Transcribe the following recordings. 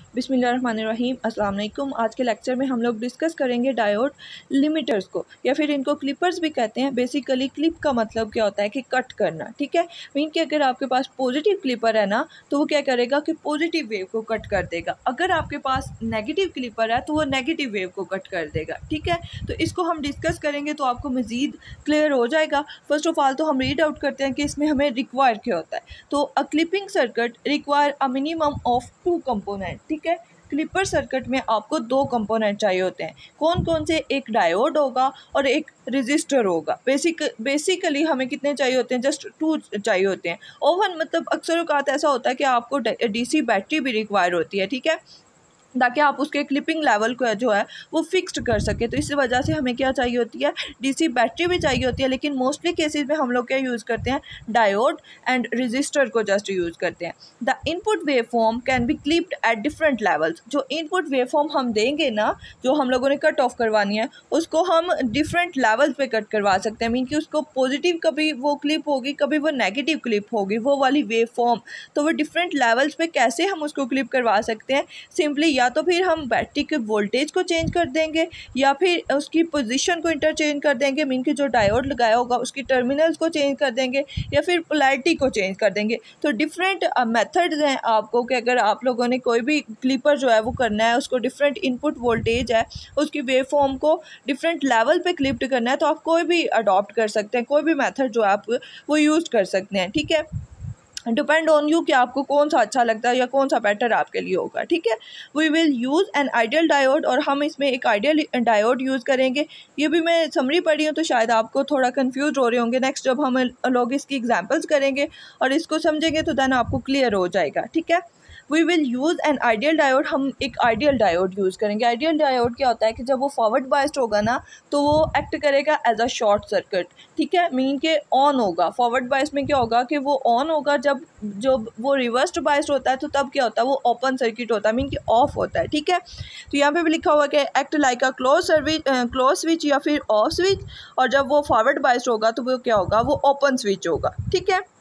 बिस्मिल्लाहिर्रहमानिर्रहीम अस्सलाम वालेकुम। आज के लेक्चर में हम लोग डिस्कस करेंगे डायोड लिमिटर्स को, या फिर इनको क्लिपर्स भी कहते हैं। बेसिकली क्लिप का मतलब क्या होता है कि कट करना, ठीक है। मीन कि अगर आपके पास पॉजिटिव क्लिपर है ना, तो वो क्या करेगा कि पॉजिटिव वेव को कट कर देगा। अगर आपके पास नेगेटिव क्लिपर है तो वो नेगेटिव वेव को कट कर देगा, ठीक है। तो इसको हम डिस्कस करेंगे तो आपको मज़ीद क्लियर हो जाएगा। फर्स्ट ऑफ ऑल तो हम रीड आउट करते हैं कि इसमें हमें रिक्वायर क्या होता है। तो uh clipping circuit require uh minimum of 2 component, ठीक है। क्लिपर सर्किट में आपको 2 कंपोनेंट चाहिए होते हैं। कौन कौन से? एक डायोड होगा और एक रजिस्टर होगा। बेसिकली हमें कितने चाहिए होते हैं? जस्ट 2 चाहिए होते हैं। ओवन मतलब अक्सर औक़ात ऐसा होता है कि आपको डीसी बैटरी भी रिक्वायर होती है, ठीक है, ताकि आप उसके क्लिपिंग लेवल को जो है वो फिक्स्ड कर सके। तो इस वजह से हमें क्या चाहिए होती है? डीसी बैटरी भी चाहिए होती है। लेकिन मोस्टली केसेस में हम लोग क्या यूज़ करते हैं? डायोड एंड रजिस्टर को जस्ट यूज़ करते हैं। The input wave form can be clipped at different levels. जो इनपुट वेव फॉर्म हम देंगे ना, जो हम लोगों ने कट ऑफ करवानी है, उसको हम डिफरेंट लेवल्स पे कट करवा सकते हैं। मीन कि उसको पॉजिटिव कभी वो क्लिप होगी, कभी वो नेगेटिव क्लिप होगी, वो वाली वेव फॉर्म। तो वो डिफरेंट लेवल्स पे कैसे हम उसको क्लिप करवा सकते हैं? सिंपली या तो फिर हम बैटरी के वोल्टेज को चेंज कर देंगे, या फिर उसकी पोजीशन को इंटरचेंज कर देंगे। मीन कि जो डायोड लगाया होगा उसकी टर्मिनल्स को चेंज कर देंगे, या फिर पोलैरिटी को चेंज कर देंगे। तो डिफरेंट मेथड्स हैं आपको कि अगर आप लोगों ने कोई भी क्लिपर जो है वो करना है, उसको डिफरेंट इनपुट वोल्टेज है, उसकी वेव फॉर्म को डिफरेंट लेवल पे क्लिप्ड करना है, तो आप कोई भी अडॉप्ट कर सकते हैं। कोई भी मेथड जो आप वो यूज़ कर सकते हैं, ठीक है। डिपेंड ऑन यू कि आपको कौन सा अच्छा लगता है या कौन सा बेटर आपके लिए होगा, ठीक है। We will use an ideal diode, और हम इसमें एक आइडियल डायोड यूज़ करेंगे। ये भी मैं समरी पढ़ी हूँ तो शायद आपको थोड़ा कंफ्यूज हो रहे होंगे। नेक्स्ट जब हम लोग इसकी एग्जांपल्स करेंगे और इसको समझेंगे तो देन आपको क्लियर हो जाएगा, ठीक है। We will use an ideal diode, हम एक आइडियल डायोड यूज़ करेंगे। आइडियल डायोड क्या होता है कि जब वो फॉरवर्ड बायस्ड होगा ना, तो वो एक्ट करेगा एज अ शॉर्ट सर्किट, ठीक है। मीन के ऑन होगा। फॉरवर्ड बायस में क्या होगा कि वो ऑन होगा। जब वो रिवर्स्ड बायस्ड होता है तो तब क्या होता है? वो ओपन सर्किट होता है, मीन कि ऑफ होता है, ठीक है। तो यहाँ पे भी लिखा हुआ है कि act like a close switch या फिर ऑफ स्विच। और जब वो फॉरवर्ड बायस्ड होगा तो वो क्या होगा? वो ओपन स्विच होगा, ठीक है।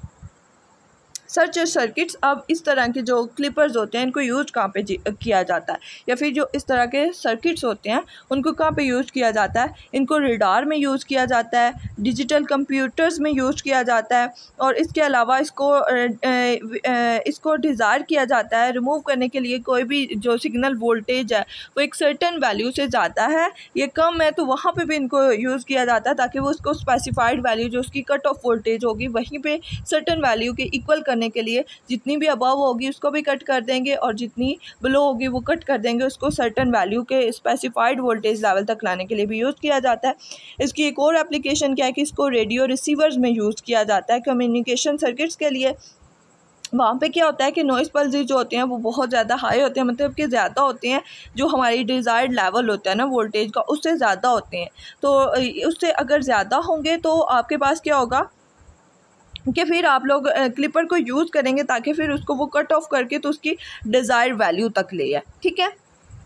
सर्च सर्किट्स, अब इस तरह के जो क्लिपर्स होते हैं इनको यूज कहाँ पे किया जाता है, या फिर जो इस तरह के सर्किट्स होते हैं उनको कहाँ पे यूज़ किया जाता है? इनको रेडार में यूज़ किया जाता है, डिजिटल कंप्यूटर्स में यूज़ किया जाता है, और इसके अलावा इसको डिज़ायर किया जाता है रिमूव करने के लिए। कोई भी जो सिग्नल वोल्टेज है वो एक सर्टेन वैल्यू से ज़्यादा है, ये कम है, तो वहाँ पर भी इनको यूज़ किया जाता है, ताकि वो उसको स्पेसिफाइड वैल्यू जो उसकी कट ऑफ वोल्टेज होगी वहीं पर सर्टेन वैल्यू के इक्वल करने के लिए जितनी भी अबव होगी उसको भी कट कर देंगे, और जितनी बिलो होगी वो कट कर देंगे। उसको सर्टेन वैल्यू के स्पेसिफाइड वोल्टेज लेवल तक लाने के लिए भी यूज़ किया जाता है। इसकी एक और एप्लीकेशन क्या है कि इसको रेडियो रिसीवर्स में यूज़ किया जाता है कम्युनिकेशन सर्किट्स के लिए। वहाँ पे क्या होता है कि नॉइस पल्सेस जो होते हैं वो बहुत ज़्यादा हाई होते हैं, मतलब कि ज़्यादा होते हैं। जो हमारी डिज़ायर्ड लेवल होता है ना वोल्टेज का, उससे ज़्यादा होते हैं। तो उससे अगर ज़्यादा होंगे तो आपके पास क्या होगा कि फिर आप लोग क्लिपर को यूज़ करेंगे, ताकि फिर उसको वो कट ऑफ करके तो उसकी डिज़ायर्ड वैल्यू तक ले आए, ठीक है।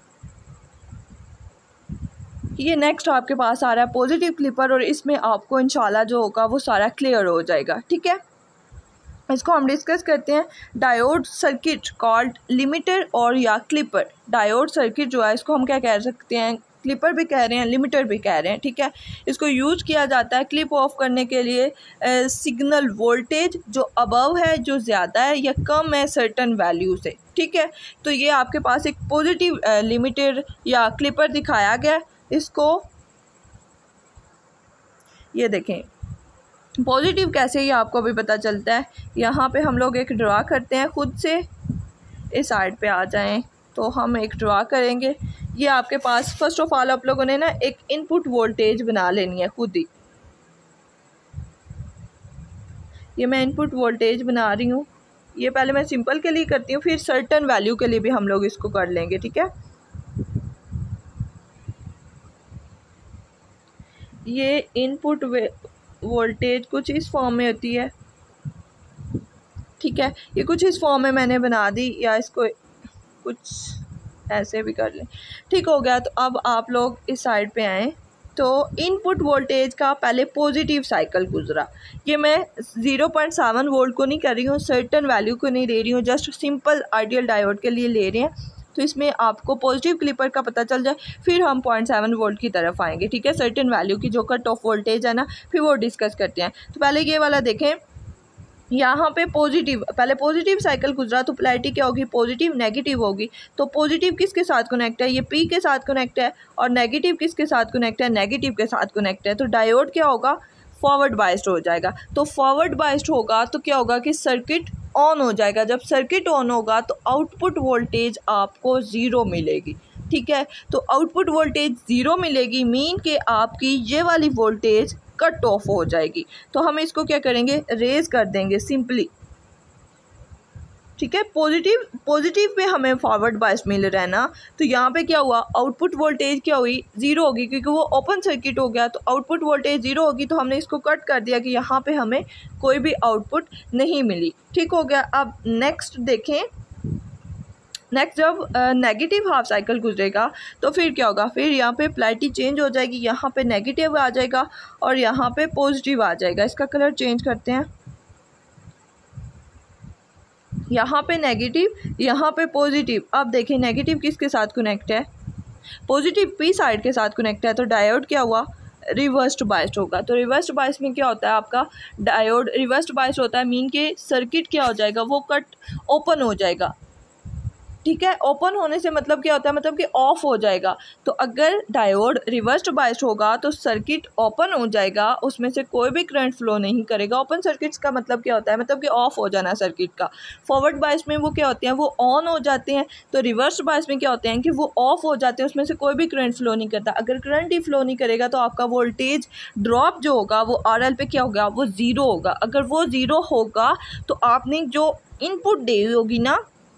ये नेक्स्ट आपके पास आ रहा है पॉजिटिव क्लिपर, और इसमें आपको इंशाल्लाह जो होगा वो सारा क्लियर हो जाएगा, ठीक है। इसको हम डिस्कस करते हैं। डायोड सर्किट कॉल्ड लिमिटर और या क्लिपर। डायोड सर्किट जो है इसको हम क्या कह सकते हैं? क्लिपर भी कह रहे हैं, लिमिटर भी कह रहे हैं, ठीक है। इसको यूज़ किया जाता है क्लिप ऑफ करने के लिए सिग्नल वोल्टेज जो अबव है, जो ज़्यादा है या कम है सर्टन वैल्यू से, ठीक है। तो ये आपके पास एक पॉजिटिव लिमिटर या क्लिपर दिखाया गया। इसको ये देखें पॉजिटिव कैसे, ये आपको भी पता चलता है। यहाँ पे हम लोग एक ड्रा करते हैं खुद से। इस साइड पे आ जाएं तो हम एक ड्रा करेंगे। ये आपके पास फर्स्ट ऑफ ऑल आप लोगों ने ना एक इनपुट वोल्टेज बना लेनी है खुद ही। ये मैं इनपुट वोल्टेज बना रही हूँ। ये पहले मैं सिंपल के लिए करती हूँ, फिर सर्टन वैल्यू के लिए भी हम लोग इसको कर लेंगे, ठीक है। ये इनपुट वोल्टेज कुछ इस फॉर्म में होती है, ठीक है। ये कुछ इस फॉर्म में मैंने बना दी, या इसको कुछ ऐसे भी कर लें, ठीक हो गया। तो अब आप लोग इस साइड पे आएँ। तो इनपुट वोल्टेज का पहले पॉजिटिव साइकिल गुजरा। ये मैं 0.7 वोल्ट को नहीं कर रही हूँ, सर्टेन वैल्यू को नहीं ले रही हूँ, जस्ट सिंपल आइडियल डायोड के लिए ले रहे हैं। तो इसमें आपको पॉजिटिव क्लिपर का पता चल जाए, फिर हम 0.7 वोल्ट की तरफ आएंगे, ठीक है। सर्टेन वैल्यू की जो कट ऑफ वोल्टेज है ना, फिर वो डिस्कस करते हैं। तो पहले ये वाला देखें, यहाँ पे पॉजिटिव, पहले पॉजिटिव साइकिल गुजरा तो पोलैरिटी क्या होगी, पॉजिटिव नेगेटिव होगी। तो पॉजिटिव किसके साथ कनेक्ट है, ये पी के साथ कनेक्ट है, और नेगेटिव किसके साथ कनेक्ट है, नेगेटिव के साथ कनेक्ट है। तो डायोड क्या होगा, फॉरवर्ड बाइस्ड हो जाएगा। तो फॉरवर्ड बाइस्ड होगा तो क्या होगा कि सर्किट ऑन हो जाएगा। जब सर्किट ऑन होगा तो आउटपुट वोल्टेज आपको 0 मिलेगी, ठीक है। तो आउटपुट वोल्टेज 0 मिलेगी, मीन कि आपकी ये वाली वोल्टेज कट ऑफ हो जाएगी। तो हम इसको क्या करेंगे, रेज कर देंगे सिंपली, ठीक है। पॉजिटिव पे हमें फॉरवर्ड बायस मिल रहा है ना, तो यहाँ पे क्या हुआ, आउटपुट वोल्टेज क्या हुई, 0 होगी, क्योंकि वो ओपन सर्किट हो गया। तो आउटपुट वोल्टेज 0 होगी, तो हमने इसको कट कर दिया कि यहाँ पे हमें कोई भी आउटपुट नहीं मिली, ठीक हो गया। अब नेक्स्ट देखें, नेक्स्ट जब नेगेटिव हाफ साइकिल गुजरेगा तो फिर क्या होगा, फिर यहाँ पे पोलैरिटी चेंज हो जाएगी, यहाँ पे नेगेटिव आ जाएगा और यहाँ पे पॉजिटिव आ जाएगा। इसका कलर चेंज करते हैं, यहाँ पे नेगेटिव, यहाँ पे पॉजिटिव। अब देखिए नेगेटिव किसके साथ कनेक्ट है, पॉजिटिव पी साइड के साथ कनेक्ट है। तो डायोड क्या हुआ, रिवर्स्ड बायस्ड होगा। तो रिवर्स्ड बायस में क्या होता है, आपका डायोड रिवर्स्ड बायस्ड होता है, मीन के सर्किट क्या हो जाएगा, वो कट ओपन हो जाएगा, ठीक है। ओपन होने से मतलब क्या होता है, मतलब कि ऑफ हो जाएगा। तो अगर डायोड रिवर्स्ड बायस्ड होगा तो सर्किट ओपन हो जाएगा, उसमें से कोई भी करंट फ्लो नहीं करेगा। ओपन सर्किट्स का मतलब क्या होता है, मतलब कि ऑफ हो जाना सर्किट का। फॉरवर्ड बायस में वो क्या होते हैं, वो ऑन हो जाते हैं। तो रिवर्स्ड बायस में क्या होते हैं कि वो ऑफ हो जाते हैं, उसमें से कोई भी करंट फ्लो नहीं करता। अगर करंट ही फ्लो नहीं करेगा तो आपका वोल्टेज ड्रॉप जो होगा वो RL पे क्या होगा, वो 0 होगा। अगर वो 0 होगा तो आपने जो इनपुट दी होगी ना,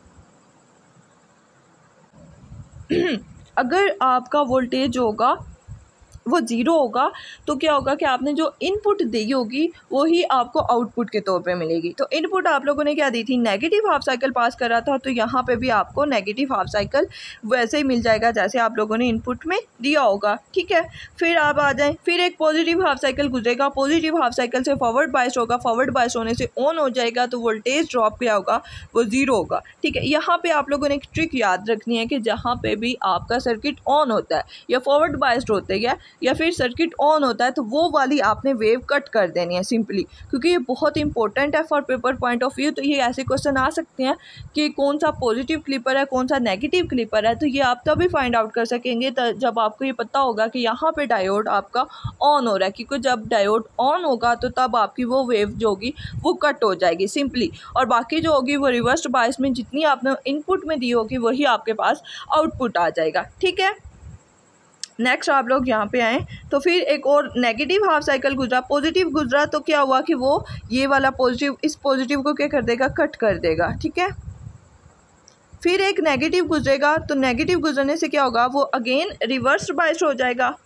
अगर आपका वोल्टेज होगा वो 0 होगा तो क्या होगा कि आपने जो इनपुट दी होगी वही आपको आउटपुट के तौर पे मिलेगी। तो इनपुट आप लोगों ने क्या दी थी, नेगेटिव हाफ साइकिल पास करा था, तो यहाँ पे भी आपको नेगेटिव हाफ साइकिल वैसे ही मिल जाएगा जैसे आप लोगों ने इनपुट में दिया होगा, ठीक है। फिर आप आ जाएँ, फिर एक पॉजिटिव हाफ साइकिल गुजरेगा, पॉजिटिव हाफ साइकिल से फॉरवर्ड बायस्ड होगा, फॉरवर्ड बायस्ड होने से ऑन हो जाएगा, तो वोल्टेज ड्रॉप क्या होगा, वो 0 होगा, ठीक है। यहाँ पर आप लोगों ने एक ट्रिक याद रखनी है कि जहाँ पर भी आपका सर्किट ऑन होता है या फॉरवर्ड बायस्ड होते हैं या फिर सर्किट ऑन होता है, तो वो वाली आपने वेव कट कर देनी है सिंपली, क्योंकि ये बहुत इंपॉर्टेंट है for paper point of view. तो ये ऐसे क्वेश्चन आ सकते हैं कि कौन सा पॉजिटिव क्लिपर है, कौन सा नेगेटिव क्लिपर है। तो ये आप तभी फाइंड आउट कर सकेंगे जब आपको ये पता होगा कि यहाँ पे डायोड आपका ऑन हो रहा है, क्योंकि जब डायोड ऑन होगा तो तब आपकी वो वेव जो होगी वो कट हो जाएगी सिंपली, और बाकी जो होगी वो रिवर्स्ड बायस में जितनी आपने इनपुट में दी होगी वही आपके पास आउटपुट आ जाएगा, ठीक है। नेक्स्ट आप लोग यहाँ पे आएँ तो फिर एक और नेगेटिव हाफ साइकिल गुजरा, पॉजिटिव गुजरा, तो क्या हुआ कि वो ये वाला पॉजिटिव इस पॉजिटिव को क्या कर देगा, कट कर देगा, ठीक है। फिर एक नेगेटिव गुजरेगा, तो नेगेटिव गुजरने से क्या होगा, वो अगेन रिवर्स बायस्ड हो जाएगा,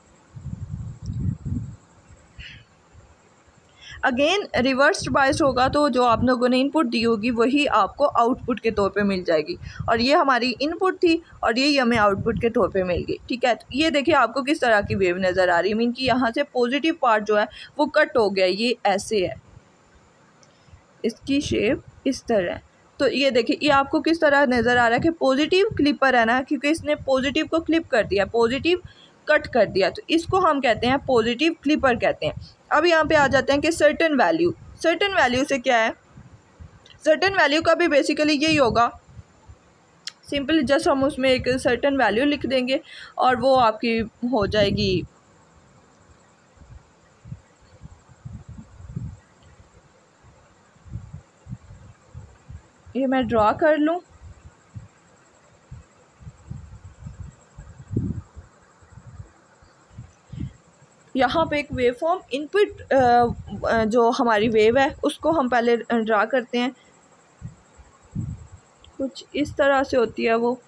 अगेन रिवर्स्ड बायस्ड होगा। तो जो आप लोगों ने इनपुट दी होगी वही आपको आउटपुट के तौर पे मिल जाएगी, और ये हमारी इनपुट थी और यही हमें आउटपुट के तौर पे मिल गई, ठीक है। तो ये देखिए आपको किस तरह की वेव नज़र आ रही है, मीन कि यहाँ से पॉजिटिव पार्ट जो है वो कट हो गया, ये ऐसे है, इसकी शेप इस तरह है। तो ये देखिए ये आपको किस तरह नज़र आ रहा है कि पॉजिटिव क्लिपर है ना, क्योंकि इसने पॉजिटिव को क्लिप कर दिया, पॉजिटिव कट कर दिया, तो इसको हम कहते हैं पॉजिटिव क्लिपर कहते हैं। अब यहाँ पे आ जाते हैं कि सर्टेन वैल्यू से क्या है, सर्टेन वैल्यू का भी बेसिकली यही होगा, सिंपल जस्ट हम उसमें एक सर्टेन वैल्यू लिख देंगे और वो आपकी हो जाएगी ये मैं ड्रा कर लूँ, यहाँ पे एक वेव फॉर्म इनपुट जो हमारी वेव है उसको हम पहले ड्रा करते हैं, कुछ इस तरह से होती है वो,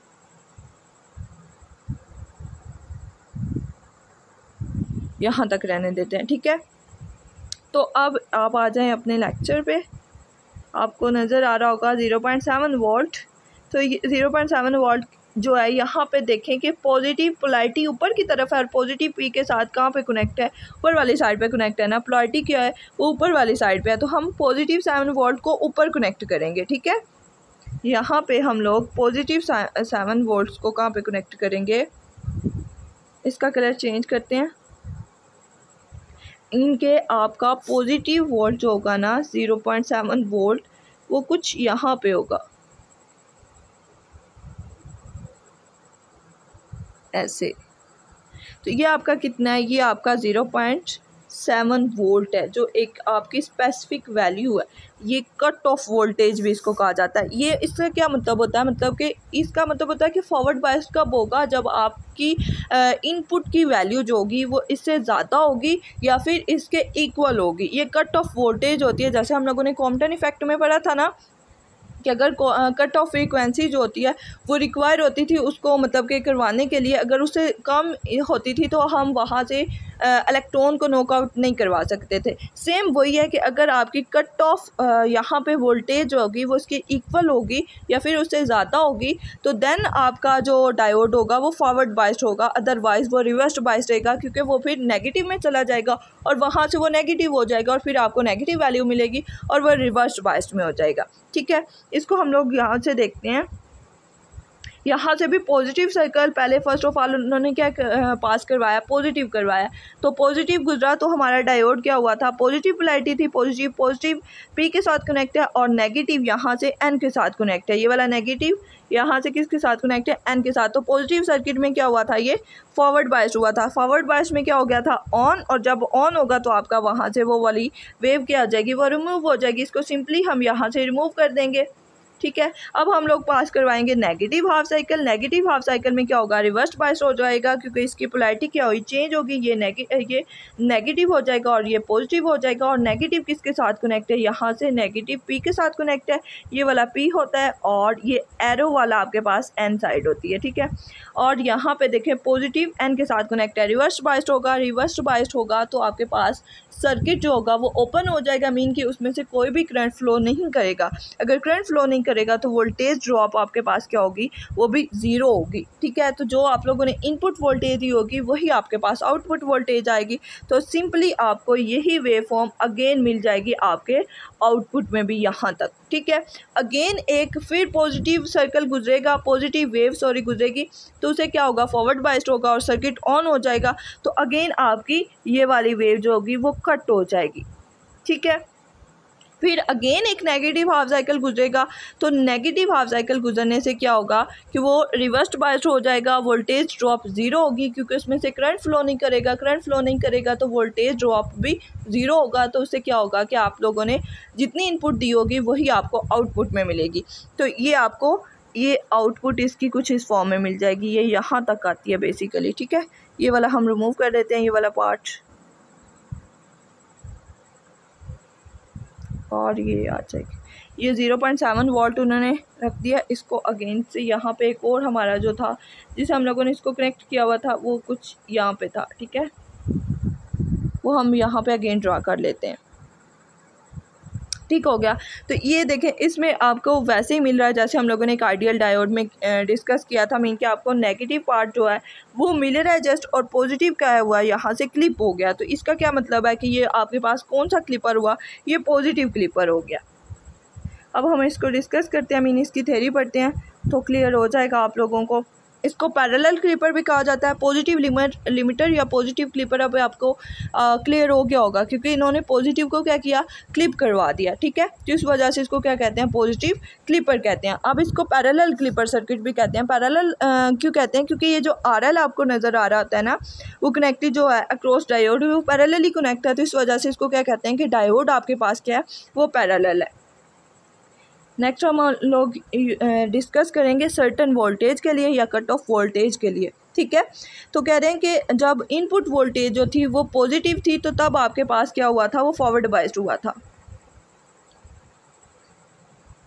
यहाँ तक रहने देते हैं, ठीक है। तो अब आप आ जाएं अपने लेक्चर पे, आपको नज़र आ रहा होगा 0.7 वोल्ट। तो 0.7 वोल्ट जो है यहाँ पे देखें कि पॉजिटिव पोलैरिटी ऊपर की तरफ है और पॉजिटिव पी के साथ कहाँ पे कनेक्ट है, ऊपर वाली साइड पे कनेक्ट है ना, पोलैरिटी क्या है वो ऊपर वाली साइड पे है, तो हम पॉजिटिव 7 वोल्ट को ऊपर कनेक्ट करेंगे। ठीक है, यहाँ पे हम लोग पॉजिटिव 7 वोल्ट्स को कहाँ पे कनेक्ट करेंगे, इसका कलर चेंज करते हैं। इनके आपका पॉजिटिव वोल्ट जो होगा ना 0.7 वोल्ट वो कुछ यहाँ पे होगा ऐसे। तो ये आपका कितना है, ये आपका 0.7 वोल्ट है जो एक आपकी स्पेसिफिक वैल्यू है। ये कट ऑफ वोल्टेज भी इसको कहा जाता है। ये इसका क्या मतलब होता है, मतलब कि इसका मतलब होता है कि फॉरवर्ड बायस कब होगा, जब आपकी इनपुट की वैल्यू जो होगी वो इससे ज़्यादा होगी या फिर इसके इक्वल होगी। ये कट ऑफ वोल्टेज होती है, जैसे हम लोगों ने कॉम्पटन इफेक्ट में पढ़ा था ना कि अगर कट ऑफ फ्रीक्वेंसी जो होती है वो रिक्वायर होती थी उसको मतलब कि करवाने के लिए, अगर उससे कम होती थी तो हम वहाँ से इलेक्ट्रॉन को नॉकआउट नहीं करवा सकते थे। सेम वही है कि अगर आपकी कट ऑफ यहाँ पे वोल्टेज होगी वो इसकी इक्वल होगी या फिर उससे ज़्यादा होगी तो देन आपका जो डायोड होगा वो फॉरवर्ड बायस्ड होगा, अदरवाइज़ वो रिवर्स्ड बायस्ड रहेगा, क्योंकि वो फिर नेगेटिव में चला जाएगा और वहाँ से वो नेगेटिव हो जाएगा और फिर आपको नेगेटिव वैल्यू मिलेगी और वो रिवर्स्ड बायस्ड में हो जाएगा। ठीक है, इसको हम लोग यहाँ से देखते हैं। यहाँ से भी पॉजिटिव सर्कल पहले फर्स्ट ऑफ ऑल उन्होंने क्या पास करवाया, पॉजिटिव करवाया। तो पॉजिटिव गुजरा तो हमारा डायोड क्या हुआ था, पॉजिटिव पोलैरिटी थी, पॉजिटिव पॉजिटिव पी के साथ कनेक्ट है और नेगेटिव यहाँ से एन के साथ कनेक्ट है। ये वाला नेगेटिव यहाँ से किसके साथ कनेक्ट है, एन के साथ। तो पॉजिटिव सर्किट में क्या हुआ था, ये फॉरवर्ड बायस्ड हुआ था। फॉरवर्ड बायस्ड में क्या हो गया था, ऑन, और जब ऑन होगा तो आपका वहाँ से वो वाली वेव क्या आ जाएगी, वो रिमूव हो जाएगी। इसको सिंपली हम यहाँ से रिमूव कर देंगे। ठीक है, अब हम लोग पास करवाएंगे negative half cycle. Negative half cycle में क्या होगा, रिवर्स बायस हो जाएगा, क्योंकि इसकी पोलैरिटी क्या हुई, चेंज होगी। ये नेगेटिव हो जाएगा और ये पॉजिटिव हो जाएगा। और नेगेटिव किसके साथ कनेक्ट है, यहाँ से नेगेटिव पी के साथ कनेक्ट है, ये वाला पी होता है और ये एरो वाला आपके पास एन साइड होती है। ठीक है, और यहाँ पे देखें पॉजिटिव एन के साथ कनेक्ट है, रिवर्स बायस्ड होगा। रिवर्स बायस्ड होगा तो आपके पास सर्किट जो होगा वो ओपन हो जाएगा, मीन कि उसमें से कोई भी करंट फ्लो नहीं करेगा। अगर करंट फ्लो नहीं करेगा तो वोल्टेज ड्रॉप आपके पास क्या होगी, वो भी ज़ीरो होगी। ठीक है, तो जो आप लोगों ने इनपुट वोल्टेज दी होगी वही आपके पास आउटपुट वोल्टेज आएगी। तो सिंपली आपको यही वेव फॉर्म अगेन मिल जाएगी आपके आउटपुट में भी यहाँ तक। ठीक है, अगेन एक फिर पॉजिटिव सर्कल गुजरेगा, पॉजिटिव वेव गुजरेगी, तो उसे क्या होगा, फॉरवर्ड बायस्ड होगा और सर्किट ऑन हो जाएगा। तो अगेन आपकी ये वाली वेव जो होगी वो कट हो जाएगी। ठीक है, फिर अगेन एक नेगेटिव हाफ साइकिल गुजरेगा, तो नेगेटिव हाफ साइकिल गुजरने से क्या होगा कि वो रिवर्स्ड बायस्ड हो जाएगा, वोल्टेज ड्रॉप ज़ीरो होगी, क्योंकि उसमें से करंट फ्लो नहीं करेगा। करंट फ्लो नहीं करेगा तो वोल्टेज ड्रॉप भी ज़ीरो होगा। तो उससे क्या होगा कि आप लोगों ने जितनी इनपुट दी होगी वही आपको आउटपुट में मिलेगी। तो ये आपको ये आउटपुट इसकी कुछ इस फॉर्म में मिल जाएगी, ये यहाँ तक आती है बेसिकली। ठीक है, ये वाला हम रिमूव कर देते हैं, ये वाला पार्ट, और ये आ जाएगी। ये 0.7 वोल्ट उन्होंने रख दिया। इसको अगेन से यहाँ पे एक और हमारा जो था जिसे हम लोगों ने इसको कनेक्ट किया हुआ था वो कुछ यहाँ पे था। ठीक है, वो हम यहाँ पे अगेन ड्रा कर लेते हैं। ठीक हो गया, तो ये देखें इसमें आपको वैसे ही मिल रहा है जैसे हम लोगों ने एक आइडियल डायोड में डिस्कस किया था। मीन कि आपको नेगेटिव पार्ट जो है वो मिल रहा है जस्ट, और पॉजिटिव क्या हुआ, यहाँ से क्लिप हो गया। तो इसका क्या मतलब है कि ये आपके पास कौन सा क्लिपर हुआ, ये पॉजिटिव क्लिपर हो गया। अब हम इसको डिस्कस करते हैं, मीन इसकी थ्योरी पढ़ते हैं तो क्लियर हो जाएगा आप लोगों को। इसको पैरेलल क्लिपर भी कहा जाता है, पॉजिटिव लिमिटर या पॉजिटिव क्लिपर। अब आपको क्लियर हो गया होगा, क्योंकि इन्होंने पॉजिटिव को क्या किया, क्लिप करवा दिया। ठीक है, तो इस वजह से इसको क्या कहते हैं, पॉजिटिव क्लिपर कहते हैं। अब इसको पैरेलल क्लिपर सर्किट भी कहते हैं। पैरेलल क्यों कहते हैं, क्योंकि ये जो RL आपको नज़र आ रहा होता है ना, वो कनेक्टेड जो है अक्रॉस डायोड, वो पैरेलली कनेक्ट है। तो इस वजह से इसको क्या कहते हैं कि डायोड आपके पास क्या है, वो पैरेलल है। नेक्स्ट हम लोग डिस्कस करेंगे सर्टन वोल्टेज के लिए या कट ऑफ वोल्टेज के लिए। ठीक है, तो कह रहे हैं कि जब इनपुट वोल्टेज जो थी वो पॉजिटिव थी तो तब आपके पास क्या हुआ था, वो फॉरवर्ड बायस्ड हुआ था।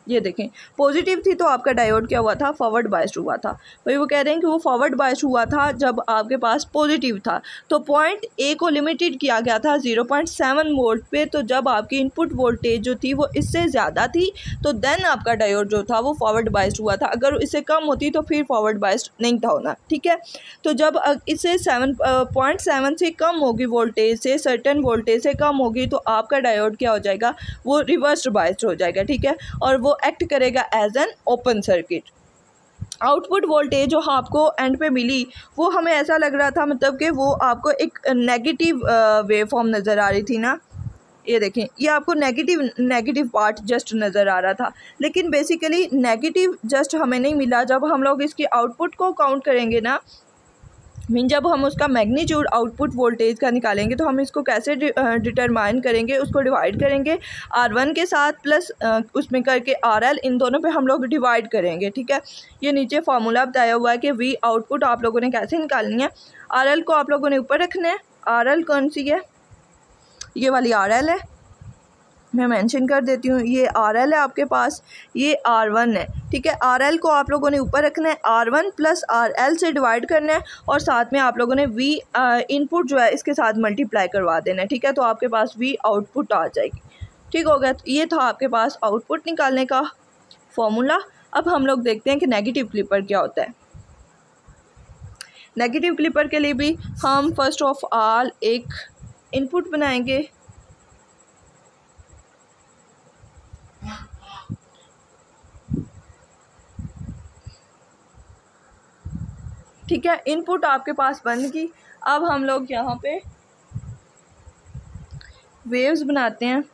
ये देखें पॉजिटिव थी तो आपका डायोड क्या हुआ था, फॉरवर्ड बायस्ड हुआ था। वही वो कह रहे हैं कि वो फॉरवर्ड बायस्ड हुआ था जब आपके पास पॉजिटिव था। तो पॉइंट ए को लिमिटेड किया गया था 0.7 वोल्ट पे। तो जब आपकी इनपुट वोल्टेज जो थी वो इससे ज़्यादा थी तो देन आपका डायोड जो था वो फॉरवर्ड बायस्ड हुआ था। अगर इससे कम होती तो फिर फॉरवर्ड बायस्ड नहीं था होना, ठीक है। तो जब इससे 7.7 से कम होगी वोल्टेज से, सर्टेन वोल्टेज से कम होगी, तो आपका डायोड क्या हो जाएगा, वो रिवर्स्ड बायस्ड हो जाएगा, ठीक है। और वो एक्ट करेगा as an open circuit. Output voltage जो आपको एंड पे मिली वो हमें ऐसा लग रहा था, मतलब कि वो आपको एक नेगेटिव वेव फॉर्म नज़र आ रही थी ना। ये देखें, ये आपको नेगेटिव पार्ट जस्ट नज़र आ रहा था, लेकिन बेसिकली नेगेटिव जस्ट हमें नहीं मिला। जब हम लोग इसकी आउटपुट को काउंट करेंगे ना, मीन जब हम उसका मैग्नीट्यूड आउटपुट वोल्टेज का निकालेंगे तो हम इसको कैसे डिटरमाइन करेंगे, उसको डिवाइड करेंगे R1 के साथ प्लस उसमें करके RL, इन दोनों पे हम लोग डिवाइड करेंगे, ठीक है। ये नीचे फार्मूला बताया हुआ है कि V आउटपुट आप लोगों ने कैसे निकालनी है। RL को आप लोगों ने ऊपर रखना है। RL कौन सी है, ये वाली RL है, मैं मेंशन कर देती हूँ। ये RL है आपके पास, ये R1 है, ठीक है। RL को आप लोगों ने ऊपर रखना है, R1 प्लस RL से डिवाइड करना है और साथ में आप लोगों ने V इनपुट जो है इसके साथ मल्टीप्लाई करवा देना है, ठीक है। तो आपके पास V आउटपुट आ जाएगी, ठीक हो गया। तो ये था आपके पास आउटपुट निकालने का फॉर्मूला। अब हम लोग देखते हैं कि नेगेटिव क्लिपर क्या होता है। नेगेटिव क्लिपर के लिए भी हम फर्स्ट ऑफ ऑल एक इनपुट बनाएंगे। ठीक है, इनपुट आपके पास बन गई। अब हम लोग यहाँ पे वेव्स बनाते हैं।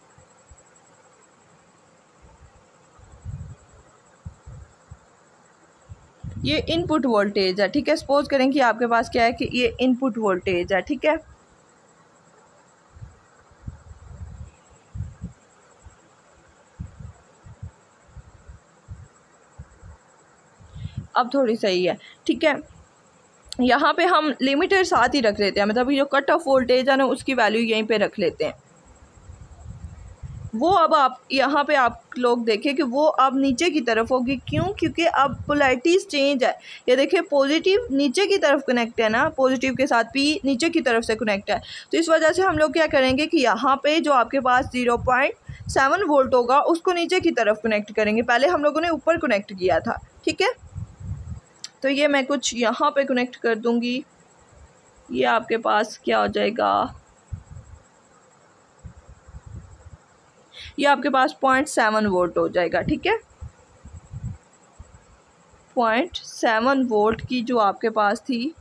ये इनपुट वोल्टेज है, ठीक है। सपोज करें कि आपके पास क्या है कि ये इनपुट वोल्टेज है, ठीक है। अब थोड़ी सही है, ठीक है। यहाँ पे हम लिमिटर साथ ही रख लेते हैं, मतलब जो कट ऑफ वोल्टेज है ना उसकी वैल्यू यहीं पे रख लेते हैं। वो अब आप यहाँ पे आप लोग देखें कि वो अब नीचे की तरफ होगी। क्यों? क्योंकि अब पोलैरिटीज़ चेंज है। ये देखिए पॉजिटिव नीचे की तरफ कनेक्ट है ना, पॉजिटिव के साथ P नीचे की तरफ से कनेक्ट है। तो इस वजह से हम लोग क्या करेंगे कि यहाँ पे जो आपके पास 0.7 वोल्ट होगा उसको नीचे की तरफ कनेक्ट करेंगे। पहले हम लोगों ने ऊपर कनेक्ट किया था, ठीक है। तो ये मैं कुछ यहाँ पे कनेक्ट कर दूँगी। ये आपके पास क्या हो जाएगा, ये आपके पास 0.7 वोल्ट हो जाएगा, ठीक है। 0.7 वोल्ट की जो आपके पास थी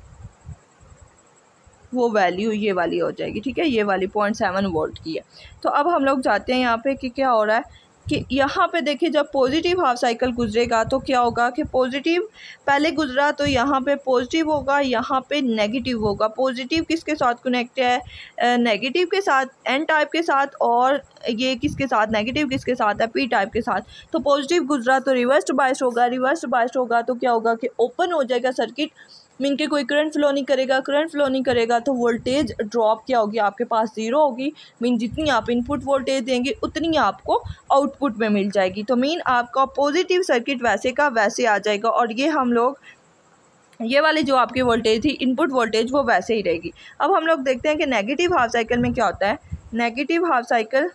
वो वैल्यू ये वाली हो जाएगी, ठीक है। ये वाली 0.7 वोल्ट की है। तो अब हम लोग जाते हैं यहाँ पे कि क्या हो रहा है कि यहाँ पे देखिए जब पॉजिटिव हाफ साइकिल गुजरेगा तो क्या होगा कि पॉजिटिव पहले गुजरा तो यहाँ पे पॉजिटिव होगा, यहाँ पे नेगेटिव होगा। पॉजिटिव किसके साथ कनेक्ट है, नेगेटिव के साथ, एन टाइप के साथ, और ये किसके साथ, नेगेटिव किसके साथ है, पी टाइप के साथ। तो पॉजिटिव गुजरा तो रिवर्स्ड बायस्ड होगा, रिवर्स्ड बायस्ड होगा तो क्या होगा कि ओपन हो जाएगा सर्किट, मीन के कोई करंट फ्लो नहीं करेगा। करंट फ्लो नहीं करेगा तो वोल्टेज ड्रॉप क्या होगी, आपके पास ज़ीरो होगी। मीन जितनी आप इनपुट वोल्टेज देंगे उतनी आपको आउटपुट में मिल जाएगी। तो मीन आपका पॉजिटिव सर्किट वैसे का वैसे आ जाएगा और ये हम लोग ये वाली जो आपकी वोल्टेज थी इनपुट वोल्टेज वो वैसे ही रहेगी। अब हम लोग देखते हैं कि नेगेटिव हाफ साइकिल में क्या होता है। नेगेटिव हाफ साइकिल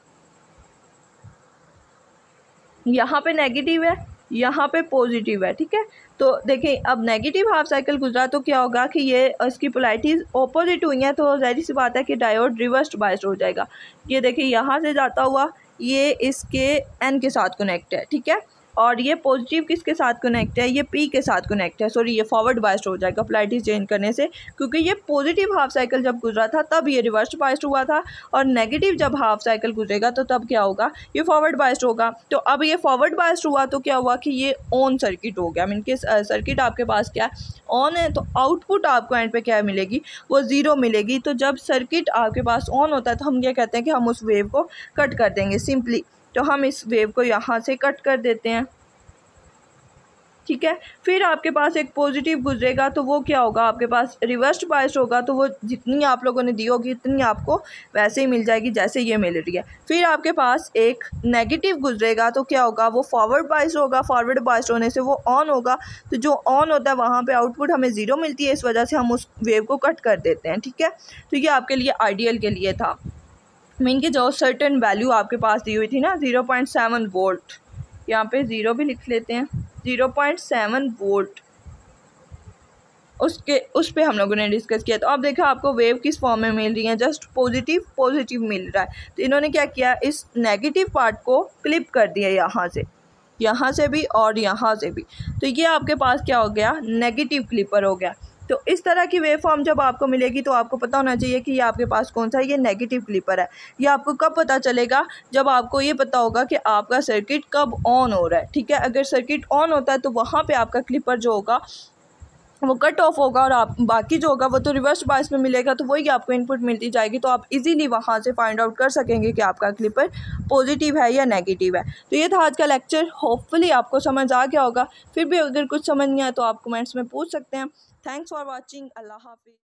यहाँ पे नेगेटिव है, यहाँ पे पॉजिटिव है, ठीक है। तो देखिए अब नेगेटिव हाफ साइकिल गुजरा तो क्या होगा कि ये इसकी पोलैरिटीज़ ऑपोजिट हुई हैं, तो जाहिर सी बात है कि डायोड रिवर्स्ड बायस्ड हो जाएगा। ये देखिए यहाँ से जाता हुआ ये इसके एन के साथ कनेक्ट है, ठीक है। और ये पॉजिटिव किसके साथ कनेक्ट है, ये पी के साथ कनेक्ट है। सॉरी, ये फॉरवर्ड बायस्ड हो जाएगा पोलैरिटी चेंज करने से, क्योंकि ये पॉजिटिव हाफ साइकिल जब गुजरा था तब ये रिवर्स बायस्ड हुआ था, और नेगेटिव जब हाफ साइकिल गुजरेगा तो तब क्या होगा, ये फॉरवर्ड बायस्ड होगा। तो अब ये फॉरवर्ड बायस्ड हुआ तो क्या हुआ कि ये ऑन सर्किट हो गया। मीन के सर्किट आपके पास क्या ऑन है, तो आउटपुट आपको एंड पे क्या मिलेगी, वो ज़ीरो मिलेगी। तो जब सर्किट आपके पास ऑन होता है तो हम क्या कहते हैं कि हम उस वेव को कट कर देंगे सिंपली। तो हम इस वेव को यहाँ से कट कर देते हैं। ठीक है। फिर आपके पास एक पॉजिटिव गुजरेगा तो वो क्या होगा, आपके पास रिवर्स्ड बायस्ड होगा, तो वो जितनी आप लोगों ने दी होगी उतनी आपको वैसे ही मिल जाएगी जैसे ये मिल रही है। फिर आपके पास एक नेगेटिव गुजरेगा तो क्या होगा, वो फॉरवर्ड बायस्ड होगा, फॉरवर्ड बायस्ड होने से वो ऑन होगा, तो जो ऑन होता है वहाँ पे आउटपुट हमें 0 मिलती है, इस वजह से हम उस वेव को कट कर देते हैं। ठीक है, तो ये आपके लिए आइडियल के लिए था। मीन कि जो सर्टेन वैल्यू आपके पास दी हुई थी ना 0.7 वोल्ट, यहाँ पे 0 भी लिख लेते हैं, 0.7 वोल्ट, उस पे हम लोगों ने डिस्कस किया। तो अब देखा आपको वेव किस फॉर्म में मिल रही है, जस्ट पॉजिटिव मिल रहा है। तो इन्होंने क्या किया, इस नेगेटिव पार्ट को क्लिप कर दिया यहाँ से भी और यहाँ से भी, तो ये आपके पास क्या हो गया, नेगेटिव क्लिपर हो गया। तो इस तरह की वेव फॉर्म जब आपको मिलेगी तो आपको पता होना चाहिए कि ये आपके पास कौन सा, ये नेगेटिव क्लिपर है। ये आपको कब पता चलेगा, जब आपको ये पता होगा कि आपका सर्किट कब ऑन हो रहा है। ठीक है, अगर सर्किट ऑन होता है तो वहाँ पे आपका क्लिपर जो होगा वो कट ऑफ होगा, और आप बाकी जो होगा वो तो रिवर्स बायस में मिलेगा, तो वही आपको इनपुट मिलती जाएगी। तो आप इजीली वहाँ से फाइंड आउट कर सकेंगे कि आपका क्लिपर पॉजिटिव है या नेगेटिव है। तो ये था आज का लेक्चर, होपफुली आपको समझ आ गया होगा। फिर भी अगर कुछ समझ नहीं आया तो आप कमेंट्स में पूछ सकते हैं। थैंक्स फॉर वॉचिंग, अल्लाह हाफिज़।